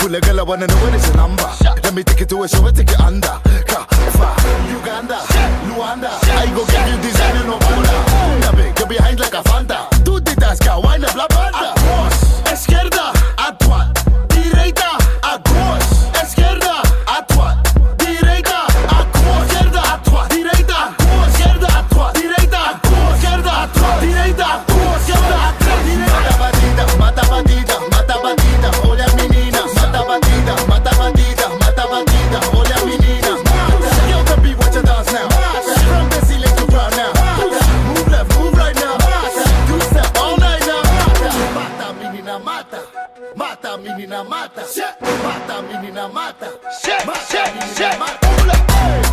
Kule girl, I wanna know what is your number. Let me take it to a show, take it under. Fa, Uganda, Luanda. I go give you designer no banda. You're behind like a Fanta. Tú te das ka, wine up la banda. Izquierda, a droite. Direita, a gauche. Izquierda, a droite. Direita, a gauche. Izquierda, a droite. Direita, a gauche. Izquierda, a droite. Direita, a gauche. Izquierda, a droite. Direita, a gauche. Izquierda, a droite. Mata bandida, mata bandida, mata bandida. Olha a menina, mata bandida, mata bandida, mata bandida. Olha a menina. Yo, baby, watch your dance now. From the ceiling to ground now. Move left, move right now. Two step all night now. Mata menina, mata. Mata menina, mata. Mata menina, mata. Mata menina, mata.